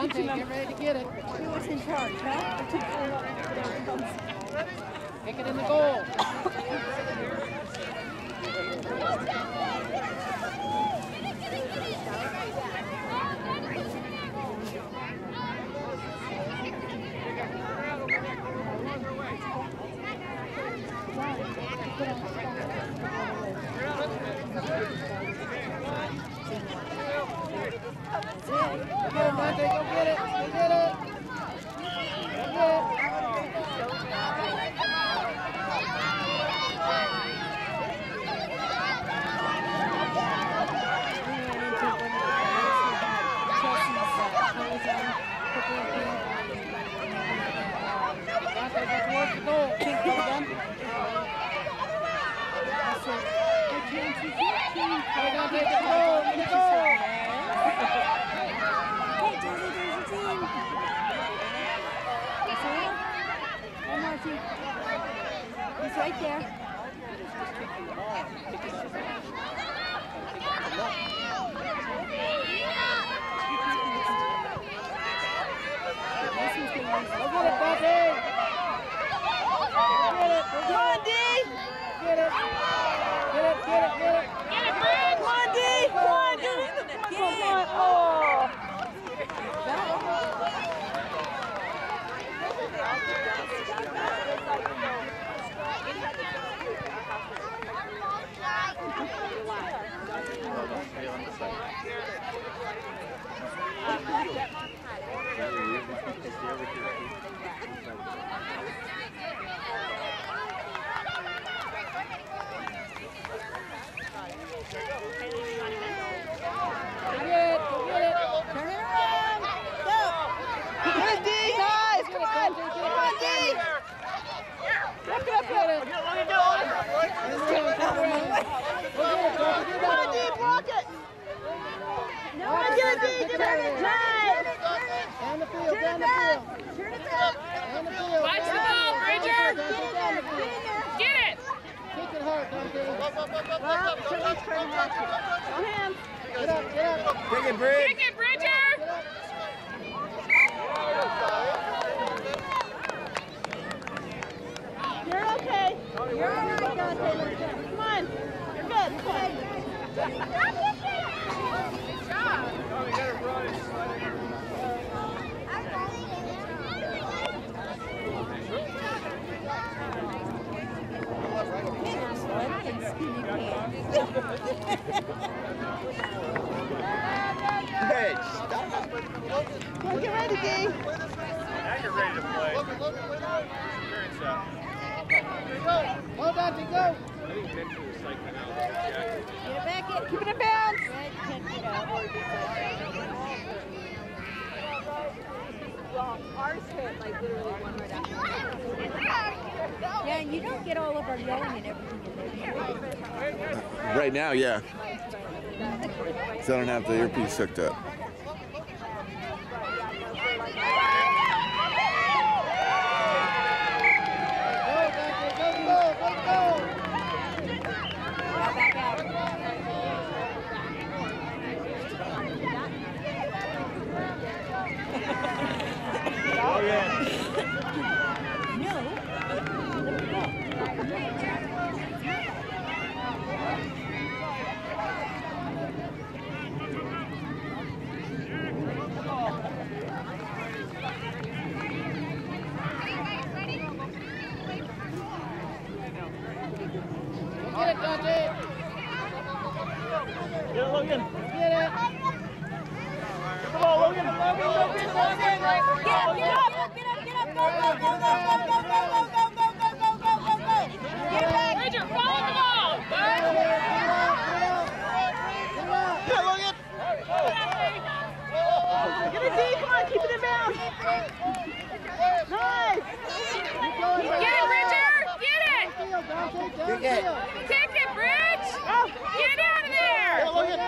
Dante, get ready to get it. Who was in charge, huh? Kick it in the goal. Go, Dante, go get it. Go get it. Go get it. Dante, get towards the goal. Go, Dante. Go, Dante, get the goal. Get the goal. Hey, Josie, there's your team. You see him? One more team. He's right there. Go get it, Dante. Get it. Come on, D. Get it. Get it, get it, get it. Get it, Brad. Come on, D. Come on, D. Come on. Oh. Turn it around. Go. Good, D. Nice. Come on. Come on, D. Look it up. Come on, D. Block it. No, get it, D. Get it. Nice. Down the field, down the field. Turn it back. Down the field. Watch the ball, Bridger. Get it. Kick it hard, Dante. Well, somebody's trying to match it. Go hands. Get up, get up. Take it, Bridge. Kick it, Bridger. You're okay. You're all right, Dante. Come on. You're good. Okay. Good job. Hey, stop. Go get ready, D. Now you're ready to play. Experience that. Go, Dante, go. I think mentally it's like an out. Get it back in. Keep it in bounds. Ours hit like literally one right after. Yeah, and you don't get all of our yelling and everything in there. Right now, yeah. So I don't have the earpiece hooked up. Back out. Oh, yeah. No. Get it, Dante. Get it, Logan. Get it. Come on, Logan. Get up, get up, go, go, go, go, go, go, go, go, go, go, go, go, go, go, go. Get back. Bridger, follow the ball. Get Yeah, Logan. Get it, D. Come on, keep it in bounds. Nice. Get it, Bridger. Get it. Kick it. Kick it, Bridge. Get out of there. Go get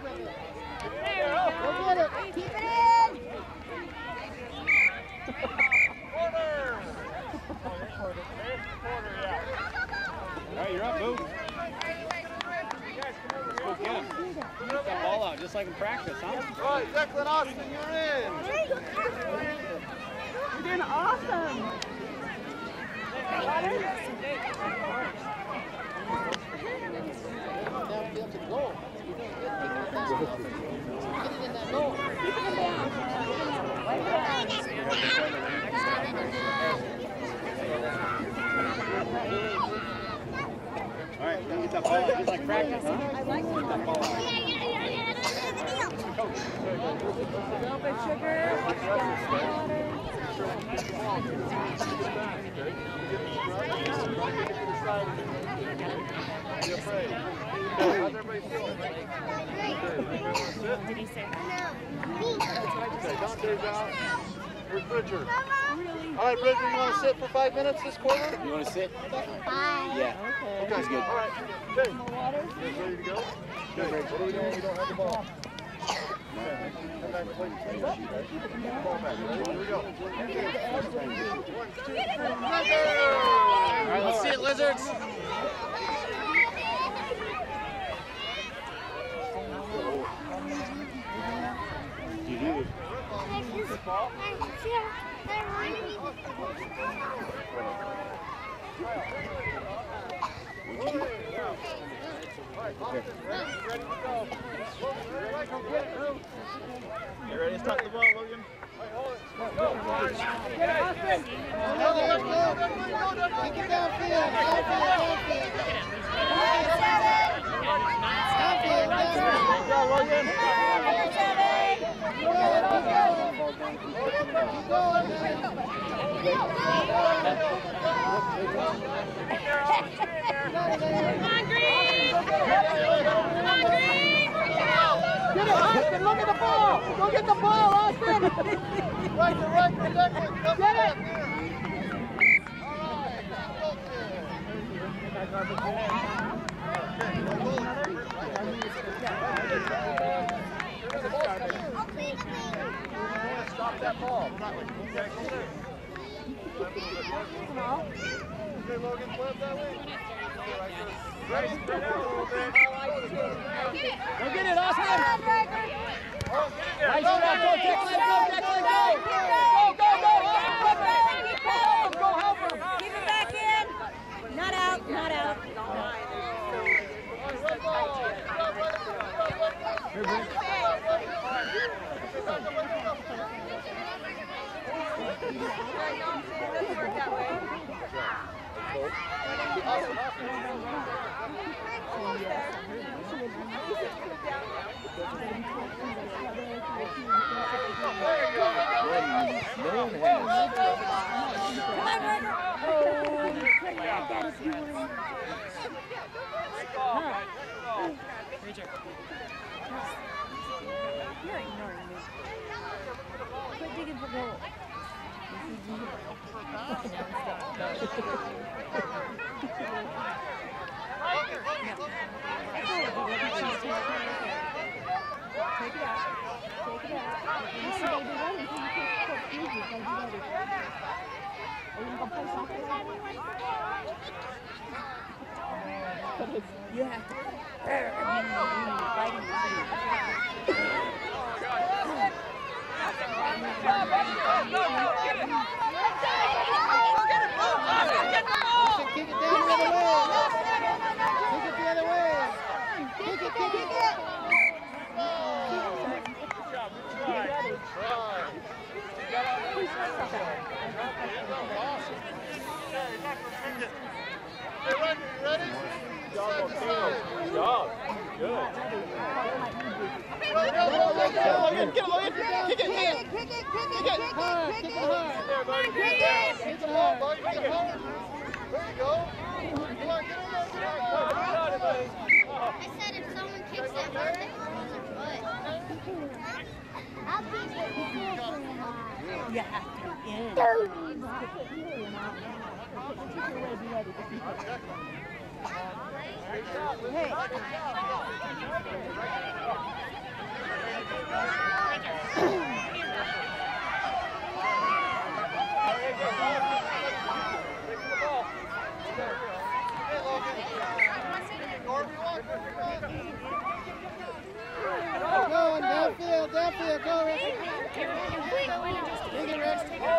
it. Keep it in. All right, you're up, Boo. Go get him. Get that ball out just like like in practice, huh? Right, Declan Austin, you're in. You're doing awesome. Downfield to the goal. All right, get that ball just like practice, huh? I like that ball. Velvet sugar. Be afraid. How's everybody feeling? Did he say? Okay, Dante's out. Here's Bridger. All right, Bridger, you want to sit for 5 minutes this quarter? You want to sit? Bye. Yeah. Okay, He's good. all right. Okay. You guys ready to go? Okay. What are we doing when we don't have the ball? Okay. Come back and play the team sheet, right? Get the ball back. Ready? Here we go. 1, 2, 3. All right, let's see it, Lizards. You do. Ready to go. You ready to stop the ball, Logan? Kick it downfield. Downfield. Go, Logan. Get it, Austin, look at the ball! Go get the ball, Austin! Right to right, Declan, get it! Stop that ball. Okay, Logan, flip that way. Right, spread out a little bit. Go get it, Austin! Oh, get it there. Nice job, go, Declan, go, Declan, go! Go help him. Keep it back in. Not out, not out. You're ignoring me. Quit digging for gold. Take it out. Take it out. You see baby running until you put fuses like you ready. Are you gonna play soccer? You have to fighting the Kick it down the other way. Kick it the other way. Kick it. Hey, Roger, you ready? Side to side. Good job. Good. Get it, Logan. Kick it, man. Kick it hard. hard. Kick it hard. Kick it hard, bud. Kick it hard. There you go. Come on, get in there. I said if someone kicks that hard, they fall on their foot. I'll be You have to in. Hey. Go, Downfield, downfield, go, Rick. Take it, Rick.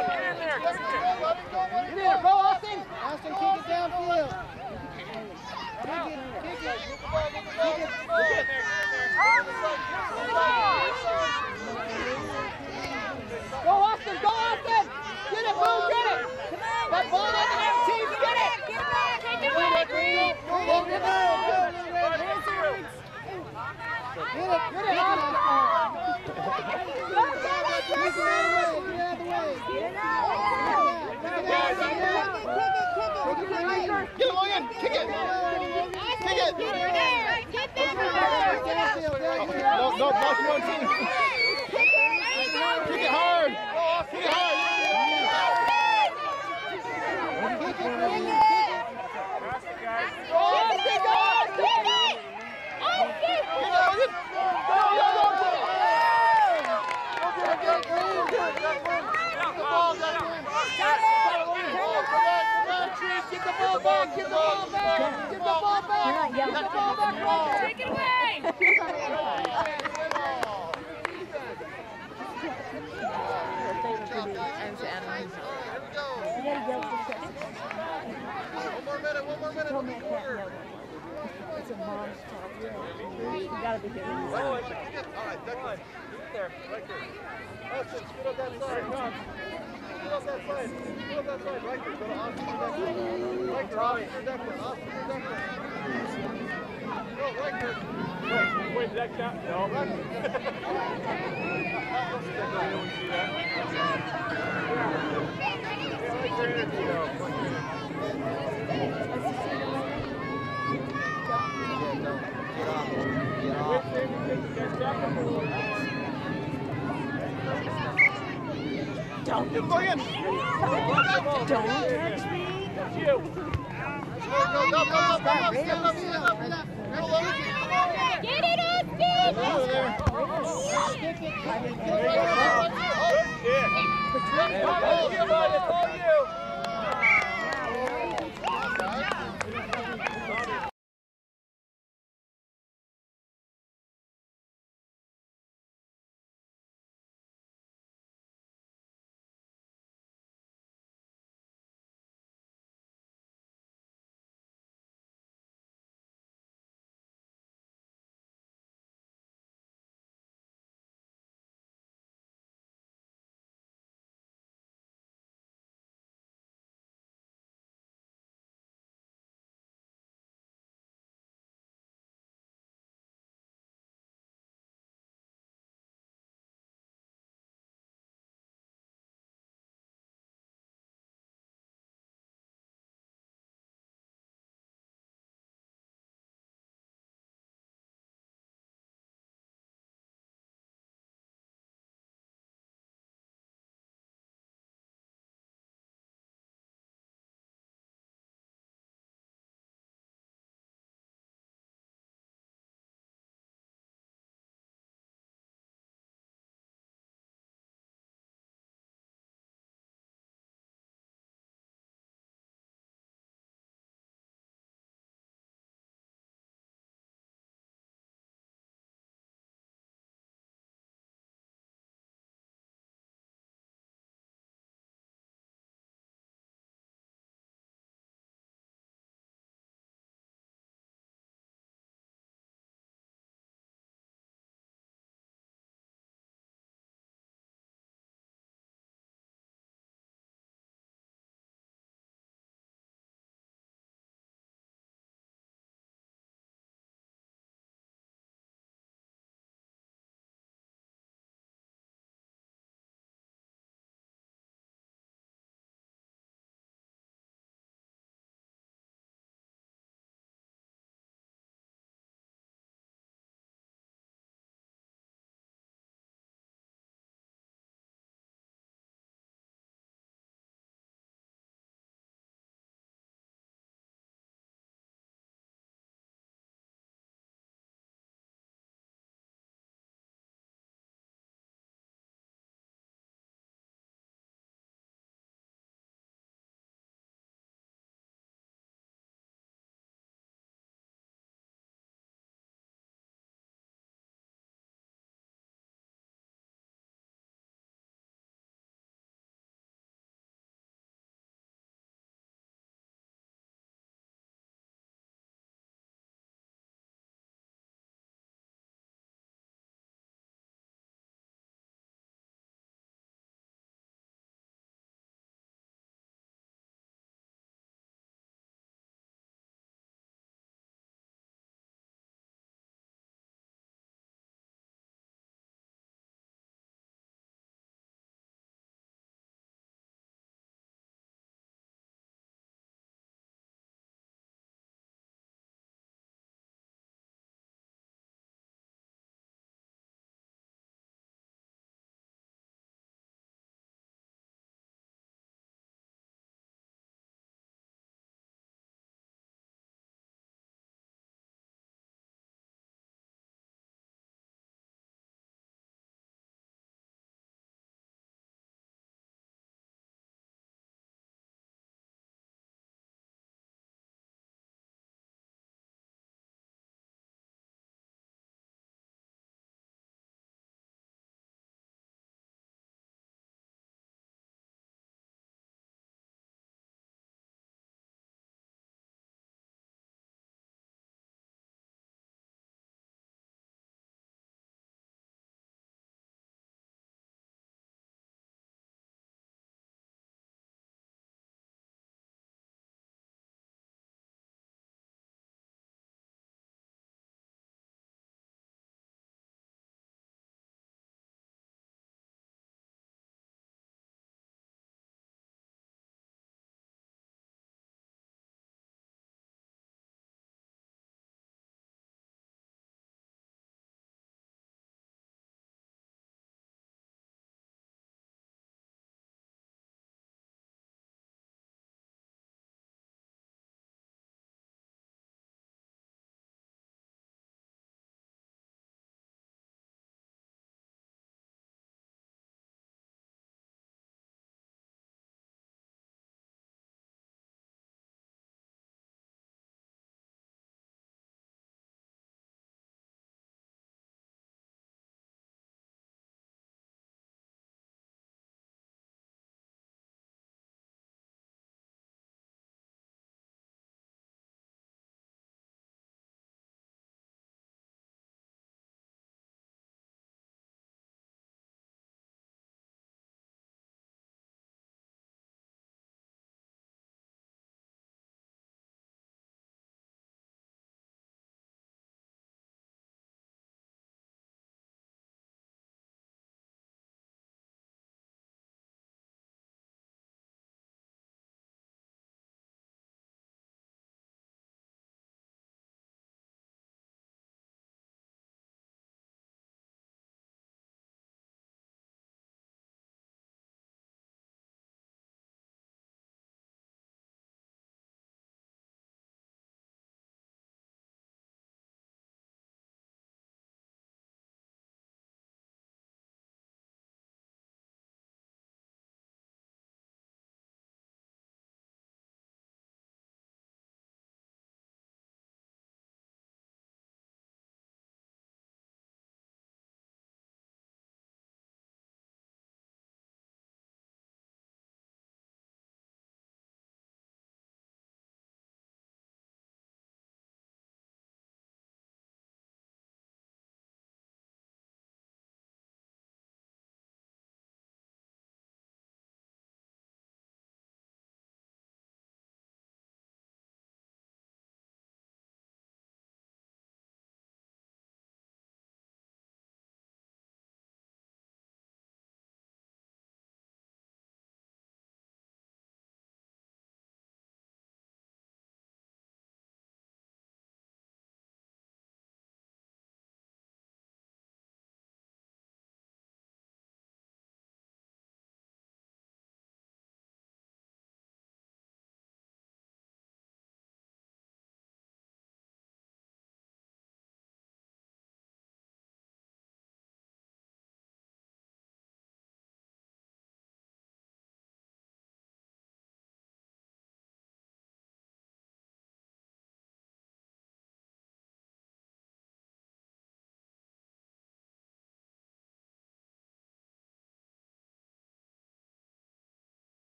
Get in there, go, Austin. Austin, kick it downfield. Kick it. Go, Austin, go, Austin. Get it, Boo, get it. That ball doesn't have teeth, get it. Take it away, Green. Get it, Austin. Get Logan, kick it. Kick it. No, both one team. Kick it hard. Kick it hard. Get the ball back! Get the ball back! Get the ball back! Get the ball back! Take it away. One more minute. It's a mom's talk. You gotta be kidding me. All right, Declan. There, right there. Austin, scoot up that side. Scoot up that side. Right there. Go to Austin for Declan. Right there, Austin for Declan. Go, right there. Wait, did that count? No. Right there. Don't touch me. Get it, Austin. Good. It's all you.